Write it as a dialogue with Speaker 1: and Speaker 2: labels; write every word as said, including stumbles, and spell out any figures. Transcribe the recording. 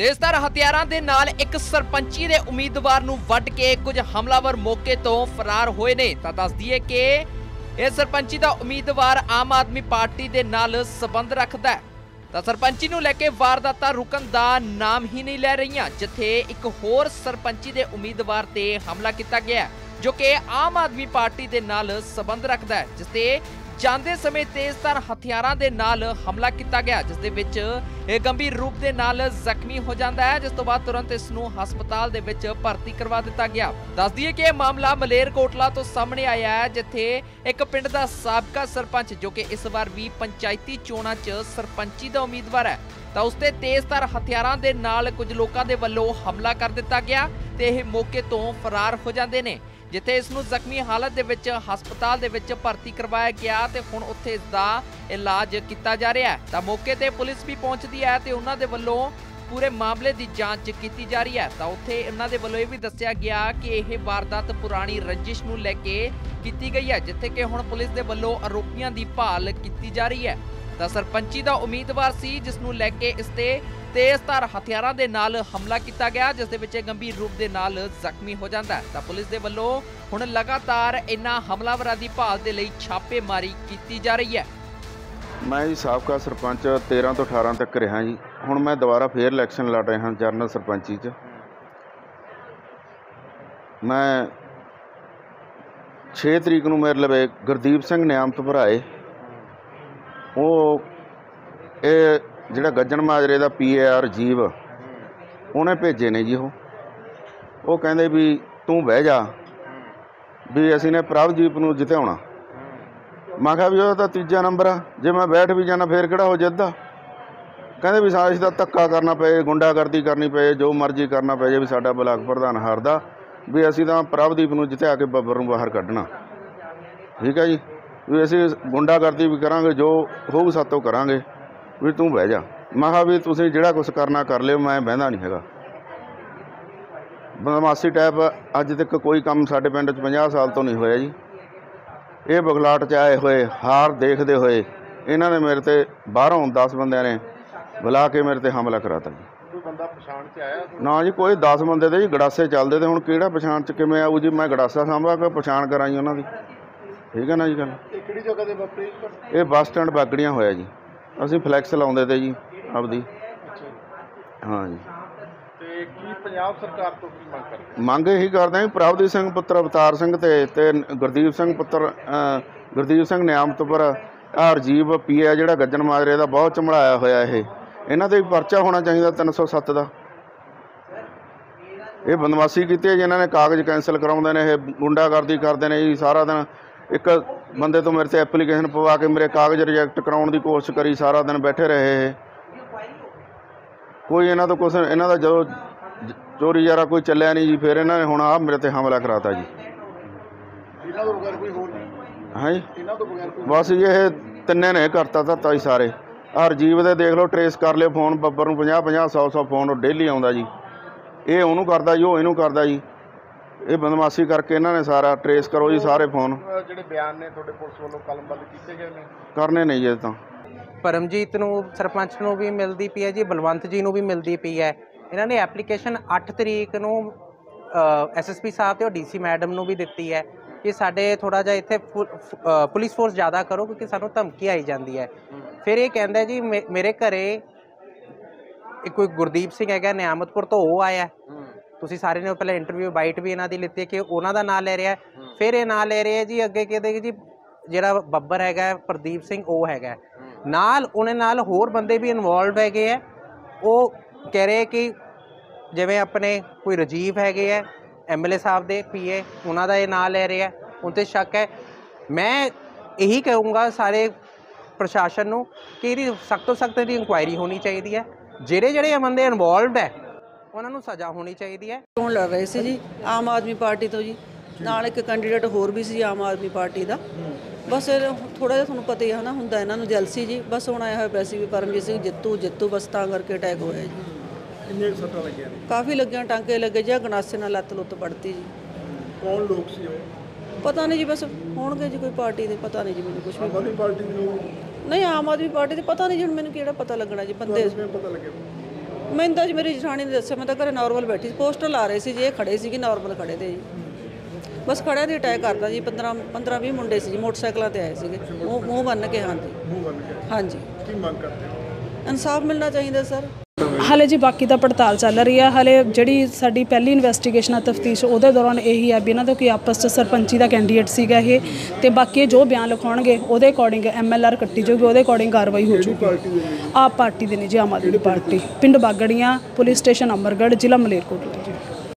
Speaker 1: तेजधार हथियारां दे नाल एक सरपंची दे उम्मीदवार नूं वड्ड के कुछ हमलावर मौके तो फरार होए ने। तां दस दईए कि इह सरपंची दा उम्मीदवार आम आदमी पार्टी दे नाल संबंध रखदा है। तां सरपंची नूं लैके वारदातां रुकण दा नाम ही नहीं लै रहीआं, जिथे एक होर सरपंची दे उम्मीदवार ते हमला किया गया जो कि आम आदमी पार्टी दे नाल संबंध रखदा है, जिसते जांदे समय तेजधार हथियारां दे नाल हमला किया गया, जिस दे विच इह गंभीर रूप दे नाल जख्मी हो जाता है, जिस तो बाद तुरंत इस नूं हस्पताल दे विच भर्ती करवा दिता गया। दस दईए कि मामला मलेरकोटला तो सामने आया है, जिथे एक पिंड दा साबका सरपंच जो कि इस बार भी पंचायती चोणां च सरपंची दा उम्मीदवार है, तां उसते तेजधार हथियारां दे नाल कुछ लोकां दे वल्लों हमला कर दिता गया ते इह मौके तो फरार हो जांदे ने, जिथे इसनूं जख्मी हालत दे विच हस्पताल दे विच भर्ती करवाया गया ते हुण उत्थे इसदा इलाज किया जा रहा है। तां मौके ते पुलिस भी पहुंचदी है ते उन्हां दे वल्लों पूरे मामले की जांच की जा रही है। तां उत्थे उन्हां दे वल्लों इह भी दस्सिया गया कि यह वारदात पुरानी रंजिश नूं लैके कीती गई है, जिथे कि हुण पुलिस दे वल्लों आरोपियां दी भाल की जा रही है। तां सरपंची दा उम्मीदवार सी जिस नूं लैके इसते तेजधार हथियारां दे नाल हमला किया गया, जिस दे विच गंभीर रूप दे नाल जख्मी हो जाता है। तां पुलिस दे वल्लों हुण लगातार इन्हां हमलावरां दी भाल दे लई छापेमारी की जा रही है।
Speaker 2: मैं जी साबका सरपंच तेरह तो अठारह तक रहा जी। हुण मैं दोबारा फिर इलैक्शन लड़ रहा जनरल सरपंची च। मैं छे तरीक नूं मेरे लवे गुरदीप सिंह नियामत भराए, वो ये जिहड़ा गज्जण माजरे का पी ए आर जीव उन्हें भेजे ने जी। वो कहते भी तू बह जा भी असीं ने प्रभजीत नूं जिताउणा। मैं कहा भी वो तो तीजा नंबर आ, जे मैं बैठ भी जाना फिर किहड़ा हो जितदा। कहते भी साजिश का धक्का करना पे, गुंडागर्दी करनी पे, जो मर्जी करना पे, भी साडा ब्लाक प्रधान हारदा भी असीं तां प्रभदीप नूं जिता के बब्बर नूं बाहर कढना। ठीक है जी, भी असीं गुंडागर्दी भी करांगे, जो होऊ सातों करांगे, भी तू बह जा। मैं कहा भी तुसीं जिहड़ा कुछ करना कर लिओ, मैं बहिंदा नहीं हैगा। बदमाशी टाइप अज तक कोई काम साडे पिंड च पचास साल तो नहीं होया जी। ये बगलाट च आए हुए हार देखते हुए इन्हां ने मेरे ते बाहरों दस बंदिਆਂ ने बुला के मेरे ते हमला कराता जी। कोई बंदा पछाण च आया ना जी? कोई दस बंदे ते जी गड़ासे चलते थे, हुण किहड़ा पछाण च किवें आऊ जी? मैं गड़ासा सांभा के पछाण कराई उन्हां दी। ठीक है ना जी गल? किहड़ी जगह ते वापरी? ये बस स्टैंड बागड़ियां होया जी। असीं फ्लैक्स लाउंदे ते जी आपदी। हाँ जी। ते की पंजाब सरकार तो की मंग करदे? मंग यही करदे हैं प्रभदीप सिंह पुत्र अवतार सिंह ते ते गुरदीप सिंह पुत्र गुरदीप सिंह नियामत पर हरजीव पी ए जिहड़ा गज्जण माजरे का बहुत झमड़ाया होया, ये इन्हां ते परचा होना चाहिए तीन सौ सत्त का। ये बदमाशी की है जिन्होंने कागज़ कैंसल कराउंदे ने, गुंडागर्दी करते हैं जी। सारा दिन एक बंदे तो मेरे से एप्लीकेशन पवा के मेरे कागज़ रिजैक्ट कराउण दी कोशिश करी, सारा दिन बैठे रहे। कोई इन्हां तो कुछ इन्हां दा जो चोरी यारा कोई चलिया नहीं जी। फिर इन्होंने हुण आ मेरे ते हमला कराता जी। हाँ जी, बस ये तिन्ने ने करता धरता जी सारे। हरजीव दे देख लो, ट्रेस कर लियो फोन, बब्बर नूं पचास पचास सौ सौ फोन डेली आउंदा जी। ये उहनूं करदा जी, वो इहनूं करदा जी। ये बदमाशी करके इन्होंने सारा ट्रेस करो जी, सारे फोन जिहड़े बयान ने तुहाडे पुलिस वल्लों कलमबंद कीते गए ने, करने नहीं जे तां।
Speaker 3: परमजीत नूं सरपंच नूं भी मिलदी पई है जी, बलवंत जी नूं भी मिलदी पई है। इन्हां ने एप्लीकेशन अठ तरीक नूं एस एस पी साहब ते डी सी मैडम नूं भी दित्ती है कि साडे थोड़ा जिहा इत्थे पुलिस फोर्स ज़्यादा करो क्योंकि सानूं धमकी आई जाती है। फिर ये कहंदा जी मे मेरे घरे एक कोई गुरदीप सिंह हैगा नियामतपुर तो वो आया, तुसीं सारे ने पहले इंटरव्यू बाइट भी इन्हां दी लित्ती कि उन्हां दा नाम ले रहा है। फिर ये नाम ले रहे हैं जी अगे कहते जी जिहड़ा बब्बर हैगा प्रदीप सिंह वो हैगा नाल, उन्हें नाल होर बंदे भी इनवॉल्व हैगे है। वो कह रहे कि जिवें अपने कोई राजीव हैगे है एम एल ए साहब दे पी ए, उन्हां दा ये नाम ले रहे हैं, उन ते शक है। मैं यही कहूँगा सारे प्रशासन नूं कि इहदी सख्त तो सख्त इहदी इंक्वायरी होनी चाहिए है। ਜਿਹੜੇ ਜਿਹੜੇ ਬੰਦੇ ਇਨਵੋਲਵਡ ਹੈ ਉਹਨਾਂ ਨੂੰ ਸਜ਼ਾ ਹੋਣੀ ਚਾਹੀਦੀ ਹੈ।
Speaker 4: ਚੋਣ ਲੜ ਰਹੇ ਸੀ ਜੀ ਆਮ ਆਦਮੀ ਪਾਰਟੀ ਤੋਂ ਜੀ, ਨਾਲ ਇੱਕ ਕੈਂਡੀਡੇਟ ਹੋਰ ਵੀ ਸੀ ਆਮ ਆਦਮੀ ਪਾਰਟੀ ਦਾ। ਬਸ ਥੋੜਾ ਜਿਹਾ ਤੁਹਾਨੂੰ ਪਤਾ ਹੀ ਹੈ ਨਾ, ਹੁੰਦਾ ਇਹਨਾਂ ਨੂੰ ਜੈਲਸੀ ਜੀ। ਬਸ ਹੁਣ ਆਇਆ ਹੋਇਆ ਪੈਸੀ ਵੀ ਪਰਮਜੀਤ ਸਿੰਘ ਜਿੱਤੂ ਜਿੱਤੂ ਬਸ ਤਾਂ ਕਰਕੇ ਅਟੈਕ ਹੋਇਆ ਜੀ। ਕਿੰਨੇ ਸੱਟਾਂ ਲੱਗੀਆਂ? ਕਾਫੀ ਲੱਗੀਆਂ, ਟਾਂਕੇ ਲੱਗੇ ਜੀ, ਗਨਾਸੇ ਨਾਲ ਲੱਤ ਲੁੱਤ ਪੜਤੀ ਜੀ। ਕੌਣ ਲੋਕ ਸੀ ਉਹ? ਪਤਾ ਨਹੀਂ ਜੀ, ਬਸ ਹੋਣਗੇ ਜੀ ਕੋਈ ਪਾਰਟੀ ਦੇ, ਪਤਾ ਨਹੀਂ ਜੀ ਮੈਨੂੰ ਕੁਝ ਵੀ। ਆਮ ਆਦਮੀ ਪਾਰਟੀ ਦੇ ਲੋਕ? नहीं आम आदमी पार्टी से पता नहीं जी, मैंने केड़ा पता लगना जी बंदे पता लगे ਮੈਨੂੰ ਤਾਂ ਜੀ ਮੇਰੀ ਜਠਾਣੀ ਨੇ ਦੱਸਿਆ, ਮੈਂ ਤਾਂ ਘਰੇ ਨਾਰਮਲ ਬੈਠੀ ਸੀ, ਪੋਸਟਰ ਲਾ ਰਹੇ ਸੀ ਜੀ, ਇਹ ਖੜੇ ਸੀ ਕਿ ਨਾਰਮਲ ਖੜੇ ਤੇ ਜੀ, ਬਸ ਖੜਿਆਂ ਦੀ ਅਟੈਕ ਕਰਦਾ ਜੀ। ਪੰਦਰਾਂ ਪੰਦਰਾਂ ਵੀਹ ਮੁੰਡੇ ਸੀ ਜੀ, ਮੋਟਰਸਾਈਕਲਾਂ ਤੇ ਆਏ ਸੀਗੇ, ਮੂੰਹ ਮੂੰਹ ਬੰਨ੍ਹ ਕੇ। ਹਾਂਜੀ
Speaker 5: ਮੂੰਹ ਬੰਨ ਕੇ
Speaker 4: ਹਾਂਜੀ।
Speaker 5: ਕੀ ਮੰਗ ਕਰਦੇ ਹੋ?
Speaker 4: ਇਨਸਾਫ ਮਿਲਣਾ ਚਾਹੀਦਾ ਸਰ।
Speaker 6: ਹਾਲੇ ਜੀ ਬਾਕੀ ਤਾਂ ਪੜਤਾਲ ਚੱਲ ਰਹੀ ਹੈ। ਹਾਲੇ ਜਿਹੜੀ ਸਾਡੀ ਪਹਿਲੀ ਇਨਵੈਸਟੀਗੇਸ਼ਨ ਆ, ਤਫਤੀਸ਼, ਉਹਦੇ ਦੌਰਾਨ ਇਹੀ ਹੈ ਵੀ ਇਹਨਾਂ ਦਾ ਕੋਈ ਆਪਸ 'ਚ ਸਰਪੰਚੀ ਦਾ ਕੈਂਡੀਡੇਟ ਸੀਗਾ ਇਹ, ਤੇ ਬਾਕੀ ਜੋ ਬਿਆਨ ਲਿਖਾਉਣਗੇ ਉਹਦੇ ਅਕੋਰਡਿੰਗ ਐਮ ਐਲ ਆਰ ਕੱਟੀ ਜਾਊਗੀ, ਉਹਦੇ ਅਕੋਰਡਿੰਗ ਕਾਰਵਾਈ ਹੋ ਜਾਊਗੀ। ਆਪ ਪਾਰਟੀ ਦੇ ਨੇ ਜੀ, ਆਮ ਆਦਮੀ ਪਾਰਟੀ, ਪਿੰਡ ਬਾਗੜੀਆਂ, ਪੁਲਿਸ ਸਟੇਸ਼ਨ ਅਮਰਗੜ੍ਹ, ਜ਼ਿਲ੍ਹਾ ਮਲੇਰਕੋਟਲਾ।